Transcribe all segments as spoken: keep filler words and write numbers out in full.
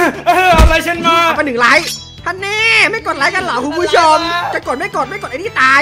อะไรฉันมาไปหนึ่งไลค์ท่านแน่ไม่กดไลค์กันเหรอคุณผู้ชมจะกดไม่กดไม่กดไอ้นี่ตาย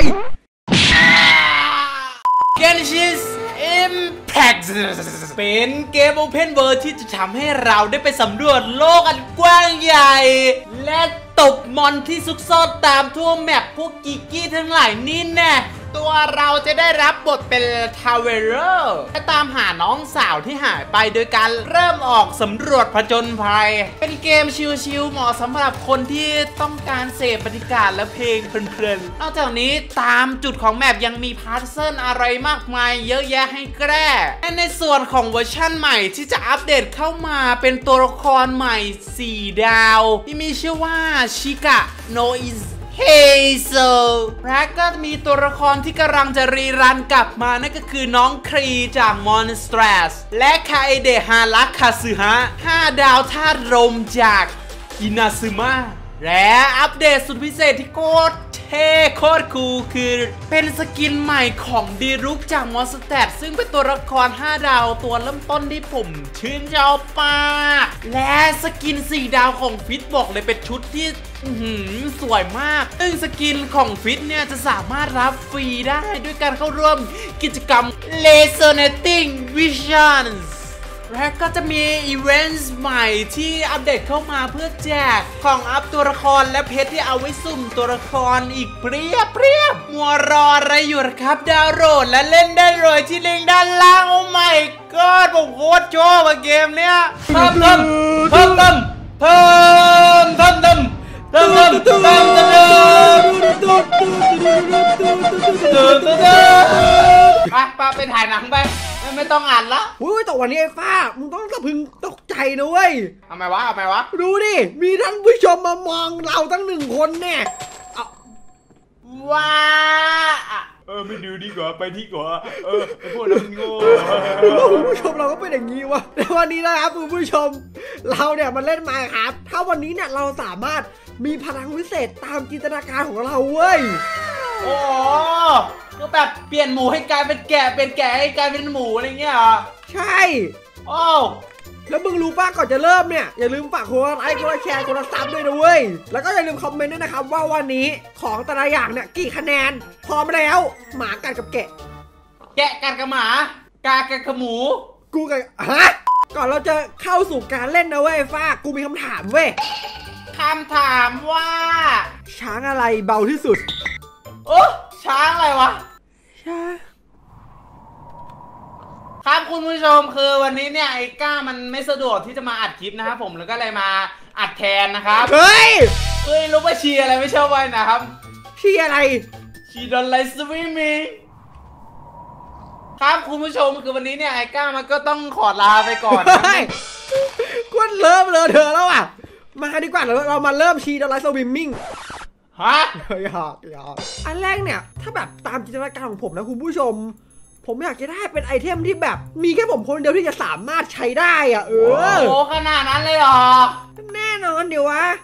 Genshin Impact เป็นเกม Open World ที่จะทำให้เราได้ไปสำรวจโลกอันกว้างใหญ่และตบมอนที่ซุกซ่อนตามทั่วแมปพวกกิกกี้ทั้งหลายนี่แน่ตัวเราจะได้รับบทเป็นทาวเวอร์และตามหาน้องสาวที่หายไปโดยการเริ่มออกสำรวจผจญภัยเป็นเกมชิลๆเหมาะสำหรับคนที่ต้องการเสพบรรยากาศและเพลงเพลินๆนอกจากนี้ตามจุดของแมปยังมีพาร์ทเซิลอะไรมากมายเยอะแยะให้แก้และในส่วนของเวอร์ชั่นใหม่ที่จะอัปเดตเข้ามาเป็นตัวละครใหม่สี่ดาวที่มีชื่อว่าชิกะโนอิสเฮโซและก็มีตัวละครที่กำลังจะรีรันกลับมานั่นก็คือน้องครีจากมอนสเตรสและคาเอเดะฮารักคาซึฮะห้าดาวธาตุลมจากอินาซึมะและอัปเดตสุดพิเศษที่โคตรเท่โคตรคูลคือเป็นสกินใหม่ของดีรุกจากมอนสเตรสซึ่งเป็นตัวละครห้าดาวตัวเริ่มต้นที่ผมชื่นชอบมากและสกินสี่ดาวของฟิตบอกเลยเป็นชุดที่สวยมากซึ่งสกินของฟิตเนี่ยจะสามารถรับฟรีได้ด้วยการเข้าร่วมกิจกรรม Resonating Visions และก็จะมีอีเวนต์ใหม่ที่อัปเดตเข้ามาเพื่อแจกของอัพตัวละครและเพชรที่เอาไว้สุ่มตัวละครอีกเปรียบเปรียบมัวรออะไรอยู่ครับดาวน์โหลดและเล่นได้เลยที่ลิงก์ด้านล่างโอ้ไม่ก็ผมโคตรชอบเกมเนี้ยเพิ่มเติมเพิ่มเติมเพิ่มเติมเติมเติมเติมเติมเติมเติมไปไปไปถ่ายหนังไปไม่ต้องอ่านละอุ้ยแต่วันนี้ไอ้ฟ้ามึงต้องกระพึงตกใจนะเว้ยทำไมวะทำไมวะดูดิมีท่านผู้ชมมามองเราตั้งหนึ่งคนเนี่ยว้าเออไม่ดูดีกว่าไปที่กว่าเออพวกนั้นโง่คุณผู้ชมเราก็เป็นอย่างนี้วะในวันนี้นะครับคุณผู้ชมเราเนี่ยมาเล่นมาครับถ้าวันนี้เนี่ยเราสามารถมีพลังวิเศษตามจินตนาการของเราเว้ยโอ้ก็แบบเปลี่ยนหมูให้กลายเป็นแกะเป็นแกะให้กลายเป็นหมูอะไรเงี้ยเหรอใช่โอ้แล้วมึงรู้ป่ะก่อนจะเริ่มเนี่ยอย่าลืมฝากกดไลค์กดแชร์กดซับด้วยนะเว้ยแล้วก็อย่าลืมคอมเมนต์ด้วยนะครับว่าวันนี้ของแต่ละอย่างเนี่ยกี่คะแนนพร้อมแล้วหมากัดกับแกะแกะกัดกับหมากากัดกับหมูกูกับฮะก่อนเราจะเข้าสู่การเล่นนะเว้ยฟ้ากูมีคำถามเว้ยคำถามว่าช้างอะไรเบาที่สุดโอ้ช้างอะไรวะช้างครับคุณผู้ชมคือวันนี้เนี่ยไอ้ก้ามันไม่สะดวกที่จะมาอัดคลิปนะครับผมแล้วก็เลยมาอัดแทนนะครับเฮ้ยเฮ้ยรู้ว่าชีอะไรไม่ชอบไว้นะครับชีอะไรชีดอนไลสวิมมิ่งครับคุณผู้ชมคือวันนี้เนี่ยไอ้ก้ามันก็ต้องขอลาไปก่อนนะกูเริ่มเลยเธอแล้วอ่ะมาดีกว่าเราเรามาเริ่มชีดอนไลสวิมมิ่งฮะอยากอยากอันแรกเนี่ยถ้าแบบตามจินตนาการของผมนะคุณผู้ชมผมอยากจะได้เป็นไอเทมที่แบบมีแค่ผมคนเดียวที่จะสามารถใช้ได้อ่ะเออโอ้ขนาดนั้นเลยเหรอแน่นอนเดี๋ยววะ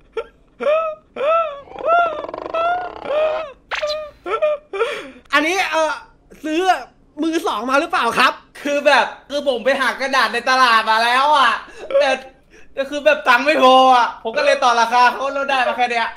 อันนี้เออซื้อมือสองมาหรือเปล่าครับคือแบบคือผมไปหากระดาษในตลาดมาแล้วอ่ะแต่ก็คือแบบตังค์ไม่พออ่ะผมก็เลยต่อราคาเขาแล้วได้มาแค่เนี้ย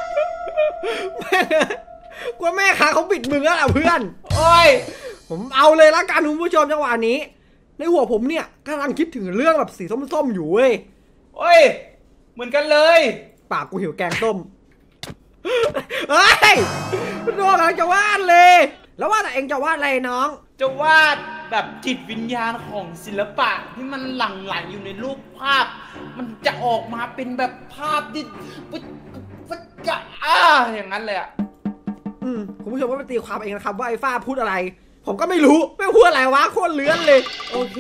กลัวแม่ค้าเขาปิดมือแล้วเพื่อนโอ้ยผมเอาเลยละกันคุณผู้ชมจังหวะนี้ในหัวผมเนี่ยกำลังคิดถึงเรื่องแบบสีส้มๆอยู่เว้ยโอ้ยเหมือนกันเลยปากกูหิวแกงส้มเฮ้ยโดนอะไรจะวาดเลยแล้วว่าแต่เองจะวาดอะไรน้องจะวาดแบบจิตวิญญาณของศิลปะที่มันหลั่งไหลอยู่ในรูปภาพมันจะออกมาเป็นแบบภาพที่ฟัดจะอ่าอย่างนั้นเลยอ่ะอืมคุณผู้ชมก็ไปตีความเองนะครับว่าไอ้ฟ้าพูดอะไรผมก็ไม่รู้ไม่พูดอะไรวะโคตรเลื้อนเลยโอเค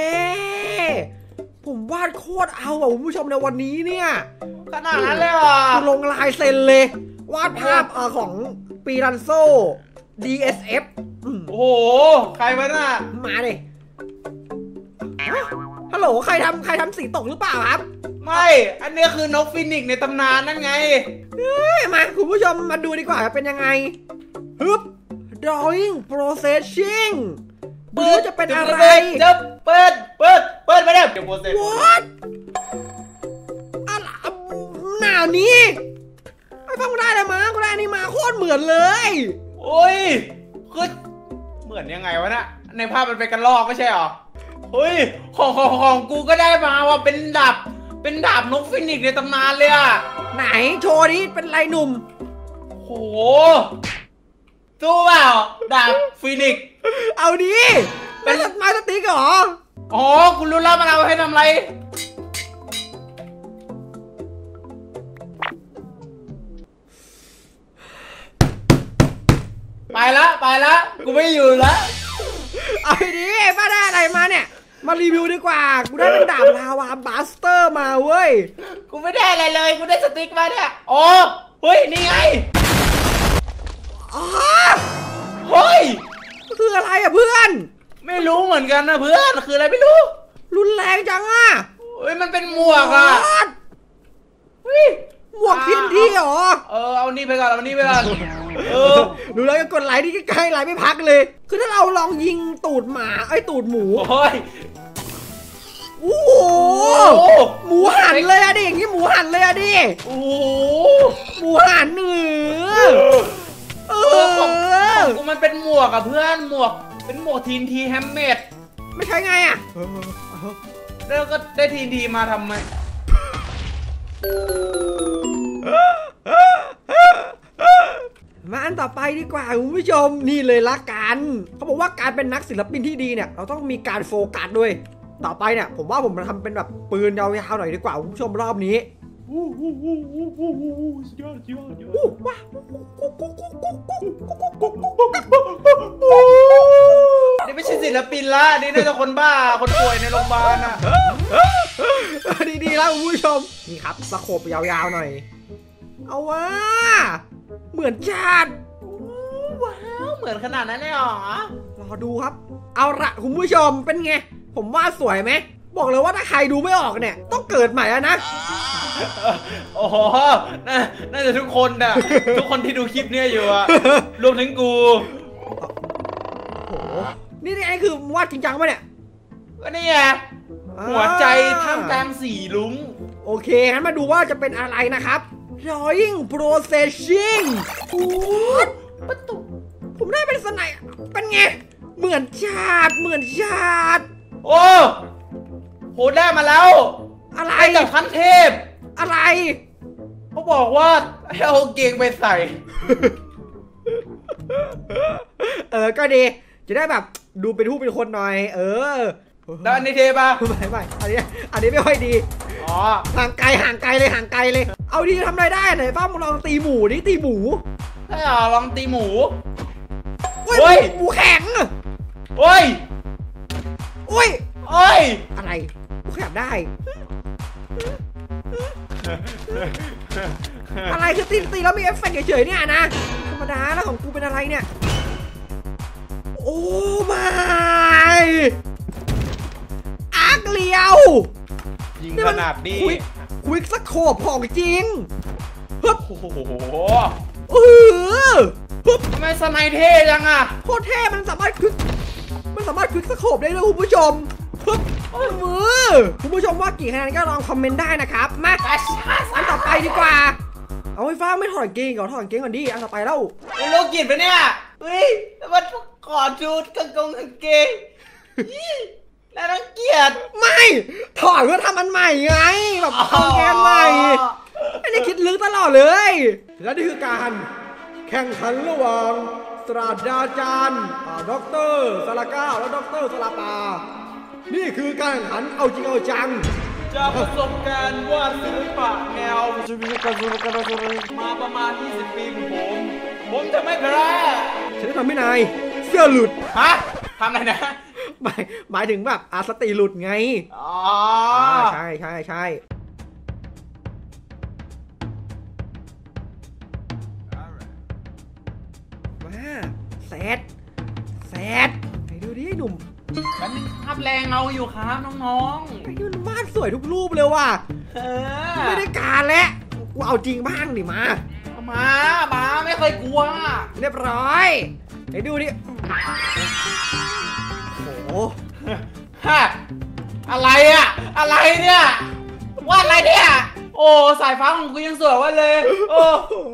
ผมวาดโคตรเอาอ่ะคุณผู้ชมในวันนี้เนี่ยขนาดนั้นเลยอ่ะลงลายเซ็นเลยวาดภาพเออของปีรันโซ ดี เอส เอฟโอ้โหใครวะน่ะมาเลยฮัลโหลใครทำใครทำสีตกหรือเปล่าครับไม่อันนี้คือนกฟินิกซ์ในตำนานนั่นไงเฮ้ยมาคุณผู้ชมมาดูดีกว่าเป็นยังไงฮึบ drawing processing เปิดจะเป็นอะไรจะเปิดเปิดเปิดไปแล้วเดี๋ยว process what อะอันนี้ไอ้ฟังกูได้เลยมากูได้อันนี้มาโคตรเหมือนเลยโอ้ยคือเหมือนยังไงวะน่ะในภาพมันเป็นกระรอกไม่ใช่หรอเฮ้ยของของของกูก็ได้มาว่าเป็นดาบเป็นดาบนกฟินิกซ์ในตำนานเลยอะไหนโชว์ดิเป็นไรหนุ่มโหสู้เปล่าดาบฟินิกซ์เอาดิเป็นไม้สติ๊กเหรออ๋อคุณรู้แล้วมันเอาให้ทำอะไรไปละไปละกูไม่อยู่ละเอาดิป้าได้อะไรมาเนี่ยมารีวิวดีกว่ากูได้เป็นดาบลาวาบัสเตอร์มาเว้ยกูไม่ได้อะไรเลยกูได้สติ๊กมาเนี่ยอ๋อเฮ้ยนี่ไงอ๋อเฮ้ยคืออะไรอ่ะเพื่อนไม่รู้เหมือนกันนะเพื่อนคืออะไรไม่รู้รุนแรงจังอ่ะเฮ้ยมันเป็นหมวกอ่ะเฮ้ยหมวกทินที่หรอเออเอานี่ไปก่อนเอานี่ไปก่อนเออดูแล้วก็กดไลค์ที่ใกล้ๆไลค์ไม่พักเลยคือถ้าเราลองยิงตูดหมาไอ้ตูดหมูโอ้ยโอ้โหหมูหันเลยอะดิอย่างนี้หมูหันเลยอะดิโอ้หมูหันเนื้อเออของกูมันเป็นหมวกอะเพื่อนหมวกเป็นหมวกทีนทีแฮมเมดไม่ใช่ไงอะแล้วก็ได้ทีนทีมาทำไมมาอันต่อไปดีกว่าคุณผู้ชมนี่เลยละกันเขาบอกว่าการเป็นนักศิลปินที่ดีเนี่ยเราต้องมีการโฟกัสด้วยต่อไปเนี่ยผมว่าผมจะทำเป็นแบบปืนยาวๆหน่อยดีกว่าคุณผู้ชมรอบนี้นี่ไม่ใช่ศิลปินละนี่น่าจะคนบ้าคนป่วยในโรงพยาบาลอะดีๆแล้วคุณผู้ชมนี่ครับตะโขบยาวๆหน่อยเอาวะเหมือนชาติว้าวเหมือนขนาดนั้นเลยเหรอรอดูครับเอาละคุณผู้ชมเป็นไงผมว่าสวยไหมบอกเลยว่าถ้าใครดูไม่ออกเนี่ยต้องเกิดใหม่แล้วนะโอ้โหน่าจะทุกคนน่ะทุกคนที่ดูคลิปเนี่ยอยู่อะรวมถึงกูโอ้โหนี่ไอ้คือวาดจริงจังปะเนี่ยก็นี่ไงหัวใจท่ามกลางสีลุ้งโอเคงั้นมาดูว่าจะเป็นอะไรนะครับ Drawing Processing ประตูผมได้เป็นสไนป์เป็นไงเหมือนชาติเหมือนชาติโอ้โหได้มาแล้วอะไรกับขั้นเทพอะไรเขาบอกว่าให้เอาเกงไปใส่เออก็ดีจะได้แบบดูเป็นผู้เป็นคนหน่อยเออแล้วอันนี้เทป่ะไม่ไม่อันนี้อันนี้ไม่ค่อยดีอ๋อห่างไกลห่างไกลเลยห่างไกลเลยเอาดีทำอะไรได้ไหนป้ามึงลองตีหมูนี่ตีหมูใช่เหรอลองตีหมูโอ้ยหมูแข็งโอ้ยโอ้ยโอ้ยอะไรหมูแข็งได้อะไรคือตีตีแล้วมีเอฟเฟกต์เฉยๆเนี่ยนะธรรมดาแล้วของกูเป็นอะไรเนี่ยโอ้ไม่อาร์คเลียวยิงขนาดนี้ควิกสโคปของจริงฮึบโอ้โหเออฮึบทำไมสไนเท่จังอะโคตรเท่มันสามารถควิกมันสามารถควิกสโคปได้ด้วยคุณผู้ชมฮึบมือคุณผู้ชมว่ากี่คะแนนก็ลองคอมเมนต์ได้นะครับมาอันต่อไปดีกว่าเอาไฟฟ้าไม่ถอดเกงก่อนถอดเกงก่อนดิอันต่อไปแล้วโลกิตปะเนี่ยเฮ้ยมันขอชุดกางกงกางเกงแล้วรังเกียจไม่ถอดเพื่อทำอันใหม่ไงแบบทำแกนใหม่ไม่ได้คิดลึกตลอดเลยและนี่คือการแข่งขันระหว่างศาสตราจารย์ด็อกเตอร์สลาก้าและด็อกเตอร์สลาปานี่คือการแข่งขันเอาจริงเอาจังจากประสบการณ์วาดศิลปะแนวมาประมาณยี่สิบปีของผมผมจะไม่แพ้ฉันจะทำให้นายเสื้อหลุดฮะทำอะไรนะหมายหมายถึงแบบอาสติหลุดไงอ๋อใช่ใช่ใช่มาเซตเซตไหนดูดิหนุ่มฉันภาพแรงเอาอยู่ครับน้องๆไอ้นี่มันบ้านสวยทุกรูปเลยว่ะไม่ได้การแล้วกูเอาจริงบ้างดิมามามาไม่เคยกลัวเรียบร้อยไหนดูดิโอ้โหฮะอะไรอะอะไรเนี่ยว่าอะไรเนี่ยโอ้สายฟ้าของกูยังสวยว่าเลยโอ้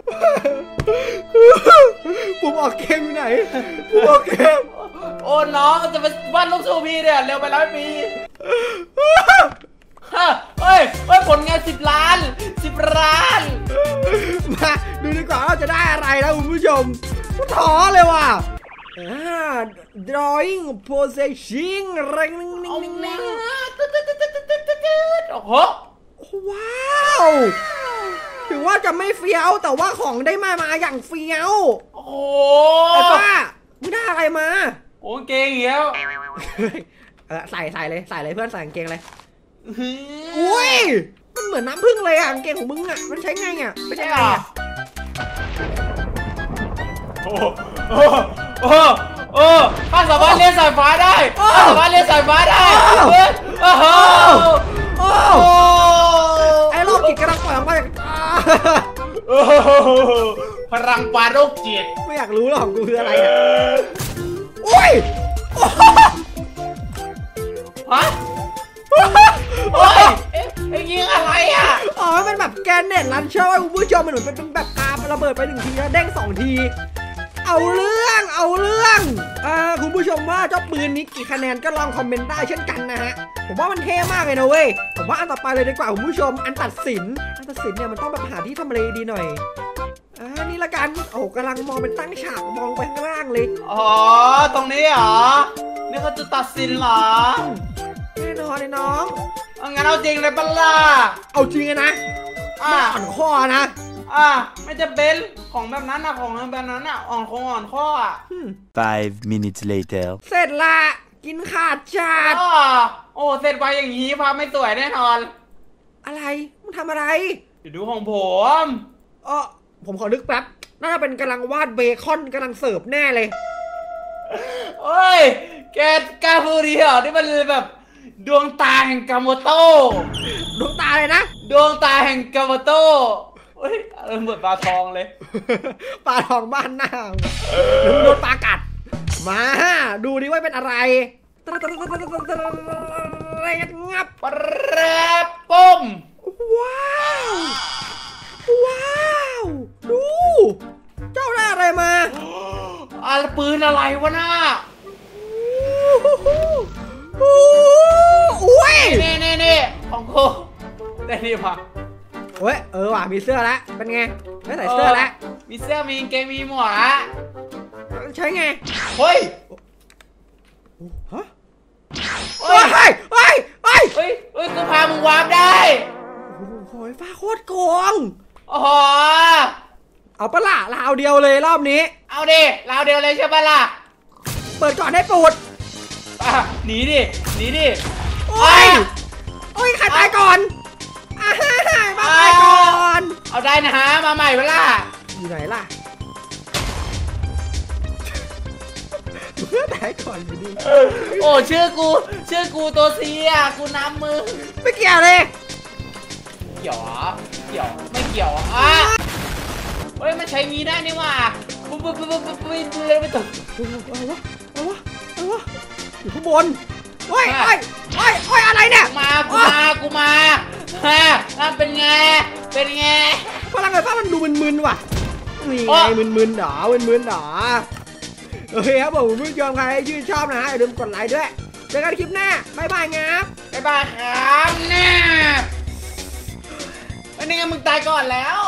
ผมออกเกมอยู่ไหนผมออกเกมโอ้น้องจะไปวาดรูปโชว์พี่เนี่ยเร็วไปร้อยปีเฮ้ยเฮ้ยผลงานสิบล้านสิบล้านมาดูดีกว่าว่าจะได้อะไรนะคุณผู้ชมท้อเลยว่ะอ่า drawing possessing เร่งนิ่งนิ่งนิ่งนิ่งโอ้โหว้าวถือว่าจะไม่เฟี้ยวแต่ว่าของได้มามาอย่างเฟี้ยวโอ้โหไอ้ป้ามึงได้อะไรมาโอ้เก่งเหี้ยวใส่ใส่เลยใส่เลยเพื่อนใส่กางเกงเลยอุ้ยมันเหมือนน้ำผึ้งเลยอ่ะกางเกงของมึงอ่ะมันใช้ไงอ่ะไม่ใช่ไงอ่ะโอ้โอ้โอ้โอ้ข้าสามารถเลี้ยงสายฟ้าได้ข้าสามารถเลี้ยงสายฟ้าได้โอ้โหโอ้ไอ้โรคจิตกำลังปล่อยออกมาจากพลังปาโรคจิตไม่อยากรู้หรอกกูคืออะไรอ่ะอุ้ยฮะโอ้ยเอ๊ะยิงอะไรอ่ะอ๋อมันแบบแกนเน็ตลันเชอร์คุณผู้ชมมันเหมือนเป็นแบบปาระเบิดไปหนึ่งทีแล้วเด้งสองทีเอาเรื่องเอาเรื่องอ่าคุณผู้ชมว่าเจ้าปืนนี้กี่คะแนนก็ลองคอมเมนต์ได้เช่นกันนะฮะผมว่ามันเท่มากเลยนะเว้ยผมว่าอันต่อไปเลยดีกว่าคุณผู้ชมอันตัดสินอันตัดสินเนี่ยมันต้องแบบหาที่ทำอะไรดีหน่อยอ่านี่ละกันโอ้กำลังมองเป็นตั้งฉากมองไปข้างล่างเลยอ๋อตรงนี้เหรอนี่เขาจะตัดสินเหรอแน่นอนเลยน้องงั้นเอาจริงเลยปะล่ะเอาจริงนะไม่อ่อนข้อนะอ่าไม่จะเป็นของแบบนั้นนะของแบบนั้นอ่ะอ่อนคงอ่อนข้ออ่ะ five minutes later เสร็จละกินขาดจัดโอ้เสร็จไปอย่างนี้ภาพไม่สวยแน่นอนอะไรมึงทำอะไรไปดูของผมเออผมขอนึกแป๊บน่าจะเป็นกำลังวาดเบคอนกำลังเสิร์ฟแน่เลยโอ้ยแกกาฟูริเหรอที่มันแบบดวงตาแห่งกาโมโต้ดวงตาเลยนะดวงตาแห่งกาโมโต้เฮ้ยเหมือนปลาทองเลยปลาทองบ้านหน้าโดนปลากัดมาดูดิว่าเป็นอะไรงับปลาปุ้มว้าวว้าวดูเจ้าได้อะไรมาอะไรปืนอะไรวะน่าอุ้ยนี่นี่นี่ของกูได้นี่ป่ะเฮ้ยเออว่ะมีเสื้อแล้วเป็นไงไม่ใส่เสื้อแล้วมีเสื้อมีเกงมีหมวกใช่ไงเฮ้ยฮะเฮ้ยเฮ้ยเฮ้ยเฮ้ยเฮ้ยเฮ้ยกูพามึงวาร์ปได้โอ้ยฟ้าโคตรโกงโอ้โหเอาปะล่ะลาวเดียวเลยรอบนี้เอาดิลาวเดียวเลยใช่ปะล่ะเปิดก่อนให้ปูดหนีดิหนีดิโอ้ยโอ้ยใครตายก่อนมาตายก่อนเอาได้นะฮะมาใหม่เวลาอยู่ไหนล่ะเพื่อตายก่อนอยู่ดิโอ้ชื่อกูชื่อกูตัวซีอ่ะกูน้ำมือไม่เกี่ยวเลยเกี่ยวอ่ะเกี่ยวไม่เกี่ยวอ่ะเฮ้ยมันใช้งี้ได้นี่ว่าปุ๊บปุ๊บปุ๊บปุ๊บปุ๊บเลยไม่ต้องอะไรวะอะไรวะอะไรวะอยู่ข้างบนโอ้ยโอ้ยโอ้ยโอ้ยอะไรเนี่ยมากูมากูมาฮะนั่นเป็นไงเป็นไงพลังไฟฟ้ามันดูมึนๆว่ะนี่ไงมึนๆหรอมึนๆหรอโอเคครับผมผู้ชมใครชื่นชอบนะฮะอย่าลืมกดไลค์ด้วยเจอกันคลิปหน้าบ๊ายบายครับบ๊ายบายครับเนี่ยวันนี้มึงตายก่อนแล้ว